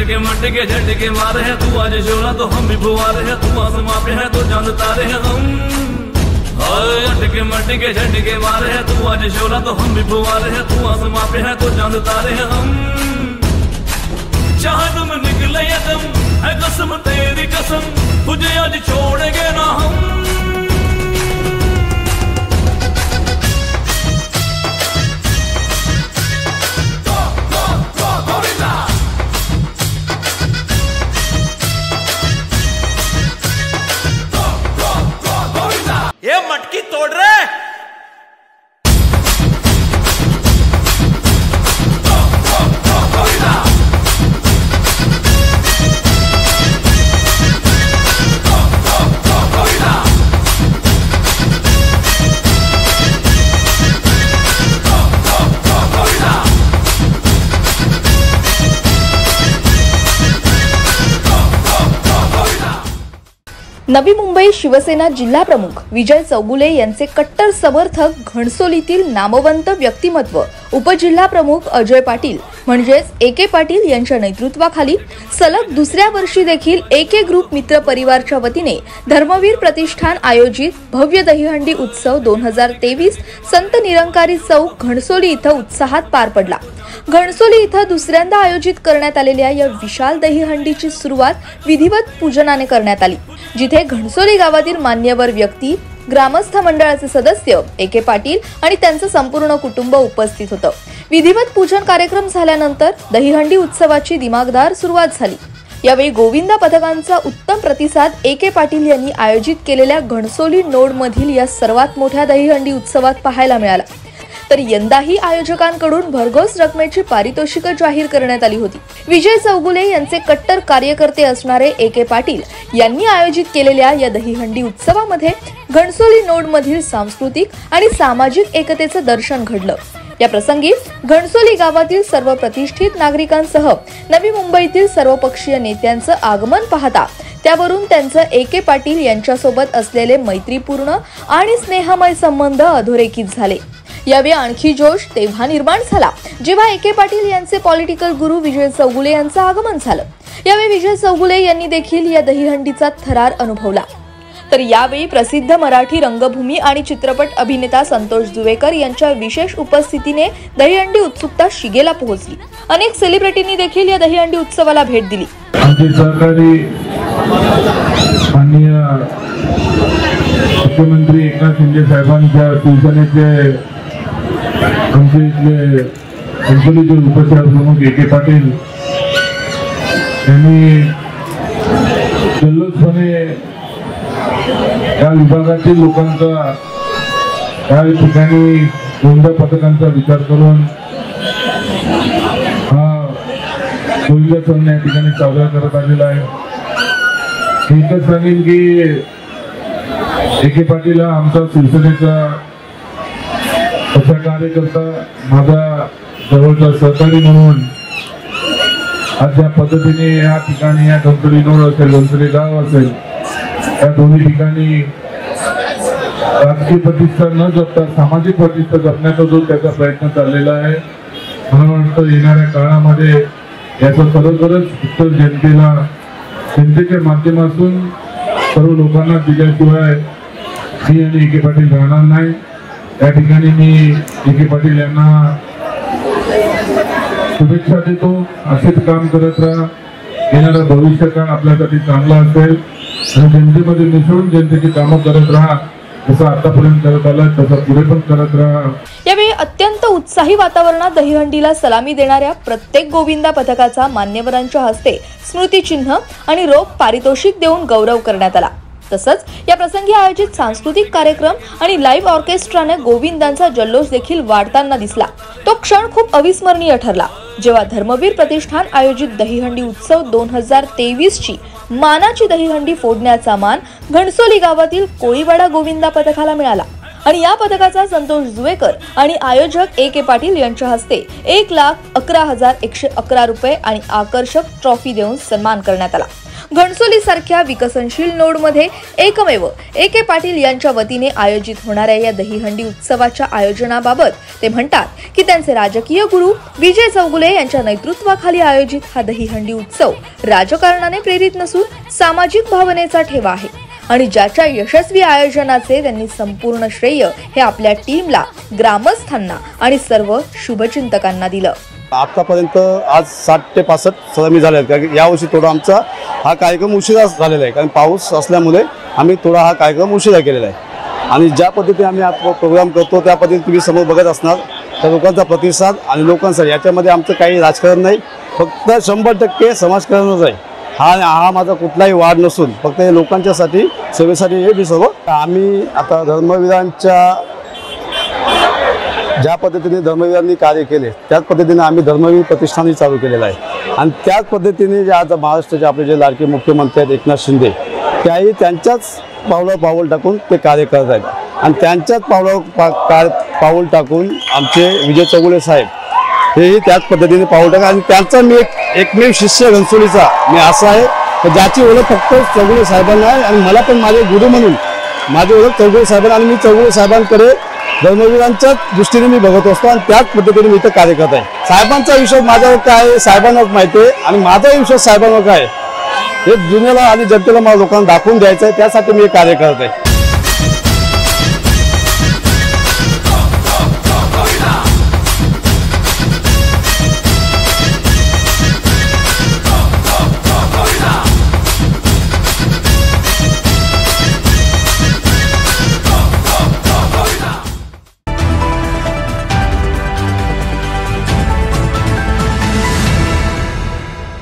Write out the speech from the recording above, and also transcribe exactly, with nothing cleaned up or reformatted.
के मटके झटके मारे हैं, तू आज शोला तो हम भी फुवारे हैं, तू आसमां पे है तो चांद तारे हैं हम। अटके मटके झटके मारे हैं, तू आज शोला तो हम भी फुवारे हैं, तू आसमां पे है तो चांद तारे हैं हम। चाहे तुम निकले या तुम है कसम तेरी कसम, तुझे आज छोड़ेंगे ना हम। ये मटकी तोड़ रहे नवी मुंबई शिवसेना जिल्हा प्रमुख विजय चौगुले यांचे कट्टर समर्थक घणसोलीतील नामवंत व्यक्तिमत्व उपजिल्हा प्रमुख अजय पाटील म्हणजेच एके पाटील यांच्या नेतृत्वाखाली सलग दुसऱ्या वर्षी देखील एके ग्रुप मित्र परिवारच्या वतीने धर्मवीर प्रतिष्ठान आयोजित भव्य दहीहंडी उत्सव दोन हजार तेवीस संत निरंकारी चौक घणसोली इथं उत्साहात पार पडला। घणसोली इथं दुसऱ्यांदा आयोजित करण्यात आलेल्या या विशाल दहीहंडीची सुरुवात विधिवत पूजनाने करण्यात आली, जिथे घणसोली गावातील मान्यवर व्यक्ती, ग्रामस्थ मंडळाचे सदस्य एके पाटील आणि त्यांचे संपूर्ण कुटुंब उपस्थित होतं। विधिवत पूजन कार्यक्रम झाल्यानंतर दहीहंडी उत्सवाची दिमागदार सुरुवात झाली। यावेळी गोविंदा पथकांचा उत्तम प्रतिसाद एके पाटील यांनी आयोजित केलेल्या घणसोली नोड मधील या सर्वात मोठ्या दहीहंडी उत्सवात पाहायला मिळाला। तर यंदाही आयोजकांकडून भरघोस रकमेची पारितोषिकं जाहीर करण्यात आली होती। विजय चौगुले यांचे कट्टर कार्यकर्ते असणारे एके पाटील यांनी आयोजित केलेल्या या दहीहंडी उत्सवामध्ये घणसोली नोड मधील सांस्कृतिक आणि सामाजिक एकतेचे दर्शन घडलं। या प्रसंगी घणसोली गावातील सर्व प्रतिष्ठित नागरिकांसह नवी मुंबईतील सर्वपक्षीय नेत्यांचं आगमन पाहता त्यावरून त्यांचे एके पाटील यांच्यासोबत असलेले मैत्रीपूर्ण आणि स्नेहमय संबंध अधोरेखित झाले। यावेळी आणखी जोश तेव्हा निर्माण झाला जेव्हा एके पाटील यांचे पॉलिटिकल गुरु विजय चौगुले यांचं आगमन झालं। यावेळी विजय चौगुले यांनी देखील या दहीहंडीचा थरार अनुभवला। तर यावेळी प्रसिद्ध मराठी रंगभूमी आणि चित्रपट अभिनेता संतोष जुवेकर यांच्या विशेष उपस्थितीने दहीहंडी उत्सुकता शिगेला पोहोचली। अनेक सेलिब्रिटींनी देखील या दहीहंडी उत्सवाला भेट दिली। आमचे सहकारी माननीय मुख्यमंत्री एकनाथ शिंदे साहेबांच्या शिवसेनेचे आमचे इथले घणसोलीचे उपशहर प्रमुख एके पाटील यांनी जल्लोषपणे या विभागातील लोकांचा या ठिकाणी गोविंदा पथकांचा विचार करून हा गोविंदा सण या ठिकाणी साजरा करत आलेला आहे। एकच सांगेन की एके पाटील हा आमचा शिवसेनेचा असा कार्यकर्ता, माझा जवळचा सहकारी म्हणून आज ज्या पद्धतीने या ठिकाणी या घणसोली नोड असेल, घणसोली गाव असेल, या दोन्ही ठिकाणी राजकीय प्रतिष्ठा न जपता सामाजिक प्रतिष्ठा जपण्याचा जो त्याचा प्रयत्न चाललेला आहे, मला वाटतं येणाऱ्या काळामध्ये याचा खरोखरच उत्तर जनतेला जनतेच्या माध्यमातून सर्व लोकांना दिल्याशिवाय मी आणि एके पाटील राहणार नाही। या ठिकाणी मी एके पाटील यांना शुभेच्छा देतो। असेच काम करत राहा, येणारा भविष्यकाळ आपल्यासाठी चांगला असेल आणि जनतेमध्ये मिसळून जनतेची कामं करत राहा, जसं आतापर्यंत करत आला तसं पुढे पण करत राहा। यावेळी अत्यंत उत्साही वातावरणात दहीहंडीला सलामी देणाऱ्या प्रत्येक गोविंदा पथकाचा मान्यवरांच्या हस्ते स्मृतिचिन्ह आणि रोख पारितोषिक देऊन गौरव करण्यात आला। तसंच या प्रसंगी आयोजित सांस्कृतिक कार्यक्रम आणि लाईव्ह ऑर्केस्ट्राने गोविंदांचा जल्लोष देखील वाढताना दिसला। तो क्षण खूप अविस्मरणीय ठरला जेव्हा धर्मवीर प्रतिष्ठान आयोजित दहीहंडी उत्सव दोन हजार तेवीस ची मानाची दहीहंडी फोडण्याचा मान घणसोली गावातील कोळीवाडा गोविंदा पथकाला मिळाला आणि या पथकाचा संतोष जुवेकर आणि आयोजक एके पाटील यांच्या हस्ते एक लाख अकरा हजार एकशे अकरा रुपये आणि आकर्षक ट्रॉफी देऊन सन्मान करण्यात आला। घणसोली सारख्या विकसनशील नोडमध्ये एकमेव ए के पाटील यांच्या वतीने आयोजित होणाऱ्या या दहीहंडी उत्सवाच्या आयोजनाबाबत ते म्हणतात की त्यांचे राजकीय गुरु विजय चौगुले यांच्या नेतृत्वाखाली आयोजित हा दहीहंडी उत्सव राजकारणाने प्रेरित नसून सामाजिक भावनेचा ठेवा आहे आणि ज्याच्या यशस्वी आयोजनाचे त्यांनी संपूर्ण श्रेय हे आपल्या टीमला, ग्रामस्थांना आणि सर्व शुभचिंतकांना दिलं। आतापर्यंत आज साठ ते पासष्ट सहमी झाले आहेत, कारण यावर्षी थोडा आमचा हा कार्यक्रम उशिरा झालेला आहे, कारण पाऊस असल्यामुळे आम्ही थोडा हा कार्यक्रम उशिरा केलेला आहे। आणि ज्या पद्धतीने आम्ही हा प्रोग्राम करतो त्या पद्धतीने तुम्ही समोर बघत असणार त्या लोकांचा प्रतिसाद आणि लोकांसाठी, याच्यामध्ये आमचं काही राजकारण नाही, फक्त शंभर टक्के समाजकारणच आहे। हा हा माझा कुठलाही वाद नसून फक्त हे लोकांच्यासाठी, सेवेसाठी हे मी सर्व आम्ही आता धर्मवीरांच्या ज्या पद्धतीने धर्मवीरांनी कार्य केले त्याच पद्धतीने आम्ही धर्मवीर प्रतिष्ठानही चालू केलेलं आहे। आणि त्याच पद्धतीने जे आज महाराष्ट्राचे आपले जे लाडके मुख्यमंत्री आहेत एकनाथ शिंदे, त्याही त्यांच्याच पावलं पाऊल टाकून ते कार्य करत आहेत। आणि त्यांच्याच पावलं पा का पाऊल टाकून आमचे विजय चौगुले साहेब हेही त्याच पद्धतीने पाऊल टाका। आणि त्यांचा मी एक एकमेव शिष्य घणसोलीचा मी असा आहे ज्याची ओळख फक्त चौगुले साहेबांना आहे आणि मला पण माझे गुरु म्हणून माझी ओळख चौगुले साहेबांना, आणि मी चौगुले साहेबांकडे धर्मवीरांच्याच दृष्टीने मी बघत असतो आणि त्याच पद्धतीने मी इथं कार्य करत आहे। साहेबांचा विश्वास माझ्यावर काय आहे साहेबांनाच माहिती आहे आणि माझा विश्वास साहेबांवर काय आहे हे दुनियाला आणि जनतेला मला लोकांना दाखवून द्यायचं आहे, त्यासाठी मी हे कार्य करत आहे।